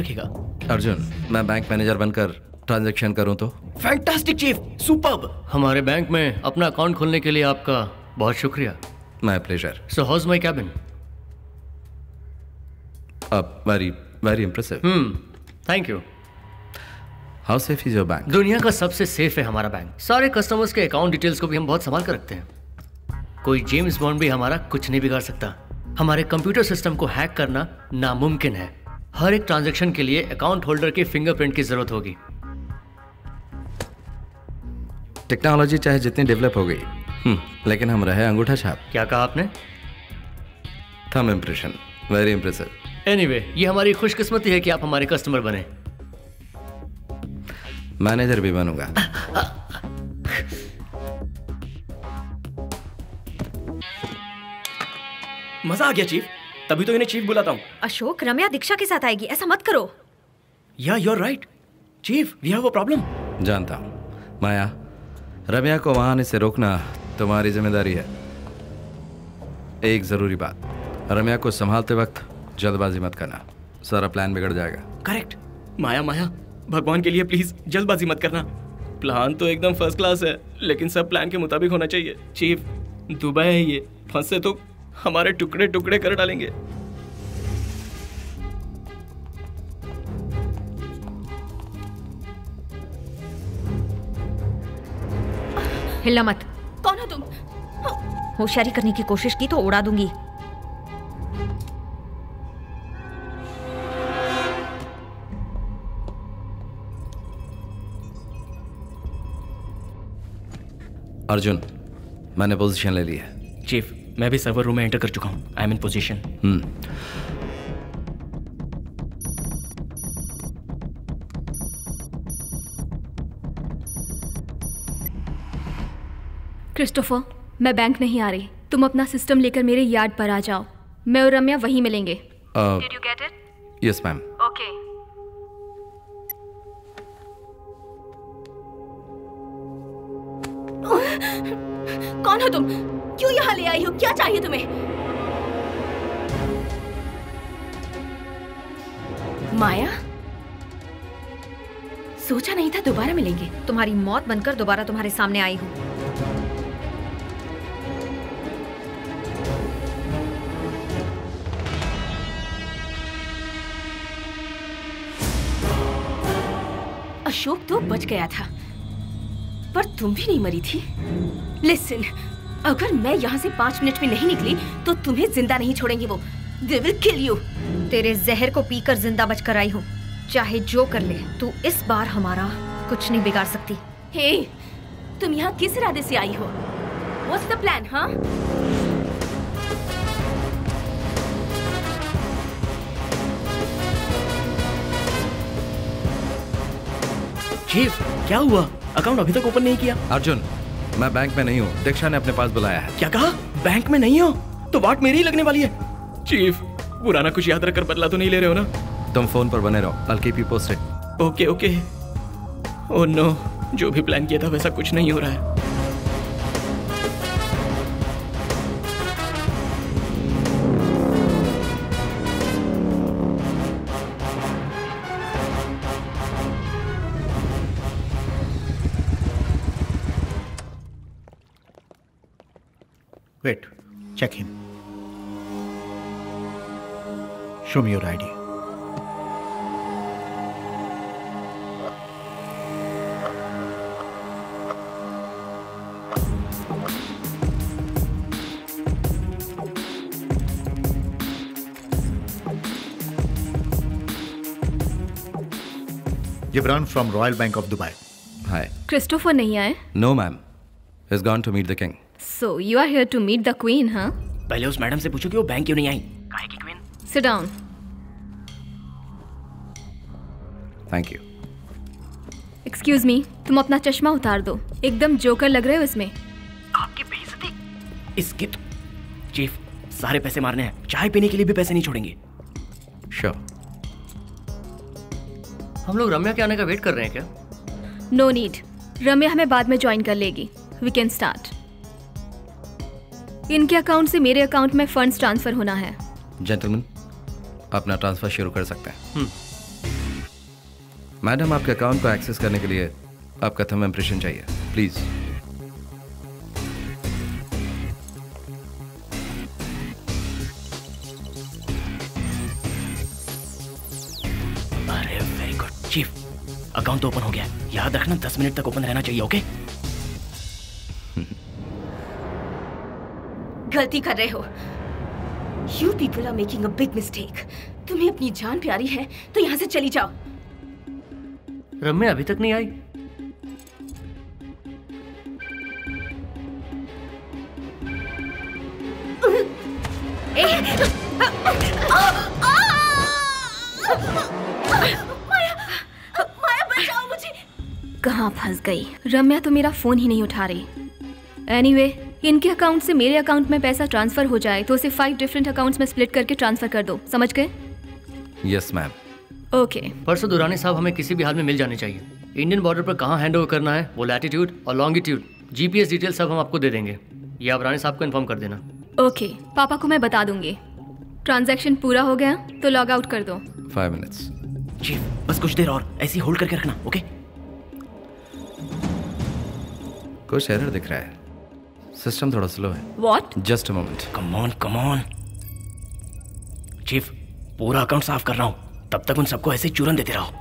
रखेगा। अर्जुन, मैं bank manager बनकर ट्रांजैक्शन करूं तो? Fantastic chief, superb. हमारे बैंक में अपना अकाउंट खोलने के लिए आपका बहुत शुक्रिया। My pleasure. So how's my cabin? Very very impressive. Thank you. How safe is your bank? दुनिया का सबसे सेफ है हमारा बैंक। सारे कस्टमर्स के अकाउंट डिटेल्स को भी हम बहुत संभाल कर रखते हैं। कोई जेम्स बॉन्ड भी हमारा कुछ नहीं बिगाड़ सकता। हमारे कंप्यूटर सिस्टम को हैक करना नामुमकिन है। हर एक ट्रांजैक्शन के लिए अकाउंट होल्डर के फिंगरप्रिंट की जरूरत होगी। टेक्नोलॉजी चाहे जितनी डेवलप हो गई, लेकिन हम रहे अंगूठा छाप। क्या कहा आपने? Thumb impression. Very impressive. Anyway, ये हमारी खुशकिस्मती है कि आप हमारे कस्टमर बने। मैनेजर भी बनूंगा। मजा आ गया चीफ, तभी तो इन्हें चीफ बुलाता हूँ। अशोक, रम्या दीक्षा के साथ आएगी, ऐसा मत करो। Yeah you are right chief, we have a problem. जानता हूँ माया, रम्या को वहां आने से रोकना तुम्हारी जिम्मेदारी है। एक जरूरी बात, रम्या को संभालते वक्त जल्दबाजी मत करना, सारा प्लान बिगड़ जाएगा। करेक्ट। माया माया, भगवान के लिए प्लीज जल्दबाजी मत करना। प्लान तो एकदम फर्स्ट क्लास है, लेकिन सब प्लान के मुताबिक होना चाहिए। चीफ, दुबई है ये, फंसे तो हमारे टुकड़े टुकड़े कर डालेंगे। हिलना मत। कौन हो तुम? होशियारी करने की कोशिश की तो उड़ा दूंगी। अर्जुन, मैंने पोजीशन ले ली है। चीफ, मैं भी सर्वर रूम में एंटर कर चुका हूँ। I am in position. Christopher, मैं बैंक नहीं आ रही। तुम अपना सिस्टम लेकर मेरे यार्ड पर आ जाओ। मैं और रम्या वहीं मिलेंगे। Did you get it? Yes ma'am. Okay. कौन हो तुम? क्यों यहाँ ले आई हो? क्या चाहिए तुम्हें? माया, सोचा नहीं था दोबारा मिलेंगे। तुम्हारी मौत बनकर दोबारा तुम्हारे सामने आई हूँ। अशोक तो बच गया था, पर तुम भी नहीं मरी थी। लिसन, अगर मैं यहाँ से 5 मिनट में नहीं निकली तो तुम्हें जिंदा नहीं छोड़ेंगे वो। They will kill you. तेरे जहर को पीकर जिंदा बचकर आई हूँ। चाहे जो कर ले, तू इस बार हमारा कुछ नहीं बिगाड़ सकती। हे, तुम यहाँ किस इरादे से आई हो? What's the plan, हाँ? चीफ, क्या हुआ? अकाउंट अभी तक ओपन नहीं किया। अर्जुन, मैं बैंक में नहीं हूँ, दीक्षा ने अपने पास बुलाया है। क्या कहा? बैंक में नहीं हो तो वाट मेरी ही लगने वाली है। चीफ, पुराना कुछ याद रखकर बदला तो नहीं ले रहे हो ना? तुम फोन पर बने रहो, I'll keep you posted। Okay okay. Oh no, जो भी प्लान किया था वैसा कुछ नहीं हो रहा है। Wait, check him. Show me your ID. Gibran from Royal Bank of Dubai. Hi. Christopher नहीं आए? No ma'am. He's gone to meet the king. So you are here to meet the queen, हाँ? पहले उस madam से पूछो कि वो bank क्यों नहीं आई। काहे की queen? Sit down. Thank you. Excuse me, तुम अपना चश्मा उतार दो। एकदम जोकर लग रहे हो इसमें। आपकी बेइज्जती। इसके चीफ, सारे पैसे मारने हैं, चाय पीने के लिए भी पैसे नहीं छोड़ेंगे। Sure. हम लोग रम्या के आने का वेट कर रहे हैं क्या? No need. रम्या हमें बाद में ज्वाइन कर लेगी। We can start. इनके अकाउंट से मेरे अकाउंट में फंड्स ट्रांसफर होना है। जेंटलमैन, अपना ट्रांसफर शुरू कर सकते हैं। मैडम, आपके अकाउंट को एक्सेस करने के लिए आपका थंब इम्प्रेशन चाहिए, प्लीज। अरे वेरी गुड चीफ, अकाउंट तो ओपन हो गया। याद रखना 10 मिनट तक ओपन रहना चाहिए, ओके? गलती कर रहे हो। You people are making a big mistake. तुम्हें अपनी जान प्यारी है तो यहाँ से चली जाओ। रम्या अभी तक नहीं आई। माया बचाओ मुझे। कहाँ फंस गई? रम्या तो मेरा फोन ही नहीं उठा रही। एनीवे, इनके अकाउंट से मेरे अकाउंट में पैसा ट्रांसफर हो जाए तो उसे 5 डिफरेंट अकाउंट्स में स्प्लिट करके ट्रांसफर कर दो, समझ गए? Yes ma'am. ओके। परसों दुरानी साहब हमें किसी भी हाल में मिल जाने चाहिए। इंडियन बॉर्डर पर कहाँ हैंड ओवर करना है, वो लैटिट्यूड और लॉन्गिट्यूड, जीपीएस डिटेल सब हम आपको दे देंगे। ये आप रानी साहब को इन्फॉर्म कर देना। ओके, पापा को मैं बता दूंगी। ट्रांजैक्शन पूरा हो गया तो लॉग आउट कर दो। 5 मिनट्स। चीफ बस कुछ देर और ऐसे ही होल्ड करके रखना, ओके? कुछ एरर दिख रहा है, सिस्टम थोड़ा स्लो है। What? Just a moment. Come on chief, पूरा अकाउंट साफ कर रहा हूँ, तब तक उन सबको ऐसे चूरन देते रहो।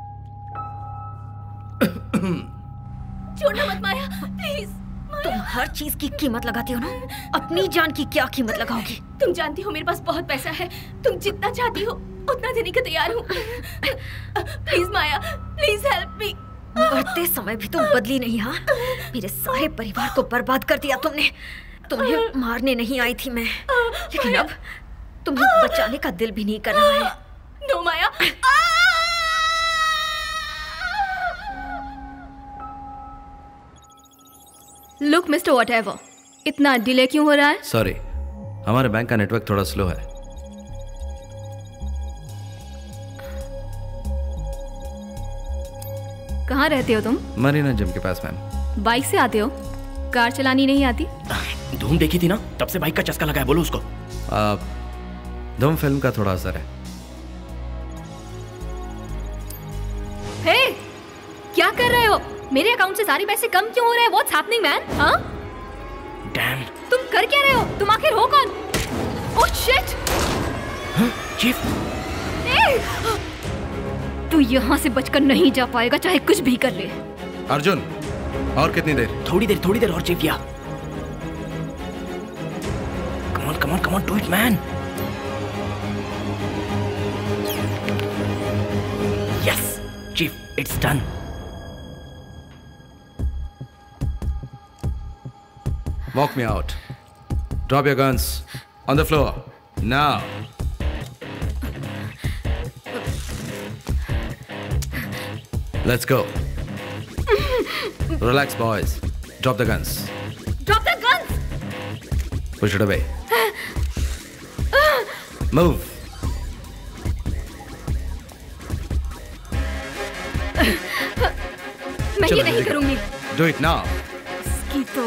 छोड़ना मत माया, प्लीज। तुम हर चीज की कीमत लगाती हो ना, अपनी जान की क्या कीमत लगाओगी? तुम जानती हो मेरे पास बहुत पैसा है, तुम जितना चाहती हो उतना देने को तैयार हूँ। Please Maya, please help me. बढ़ते समय भी तुम बदली नहीं। हाँ, मेरे सारे परिवार को बर्बाद कर दिया तुमने। तुम्हें मारने नहीं आई थी मैं, लेकिन अब तुम्हें बचाने का दिल भी नहीं कर रहा है। No Maya. Look mister whatever, इतना डिले क्यों हो रहा है? सॉरी, हमारे बैंक का नेटवर्क थोड़ा स्लो है। कहाँ रहते हो तुम? मरीना जिम के पास मैम। बाइक से आते हो? कार चलानी नहीं आती? धूम देखी थी ना, तब से बाइक का चस्का लगा है, बोलो उसको। धूम फिल्म का थोड़ा असर है। हे, क्या कर रहे हो? मेरे अकाउंट से सारे पैसे कम क्यों हो रहे हैं? What's happening man? हाँ? डैम। तुम कर क्या रहे हो? तुम आखिर हो कौन? Oh shit! चीफ, तू यहाँ से बचकर नहीं जा पाएगा, चाहे कुछ भी कर ले। अर्जुन, और कितनी देर? थोड़ी देर और चीफ। Yeah come on do it man. Yes chief, it's done. Walk me out. Drop your guns on the floor now. Let's go. Relax, boys. Drop the guns. Drop the guns! Push it away. Move. मैं चलो, ये नहीं जल्दी करो। करूंगी। Do it now. इसकी तो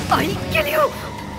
I'll kill you.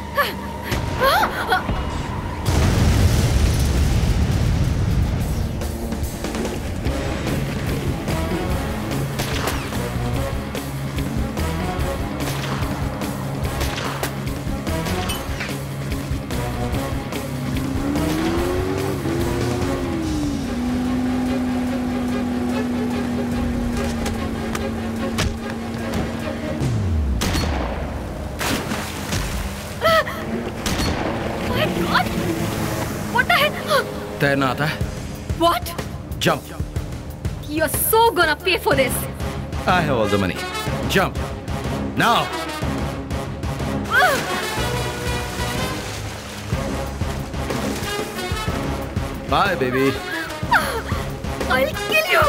तैरना आता है? What? Jump. You're so gonna pay for this. I have all the money. Jump. Now. Bye, baby. I'll kill you.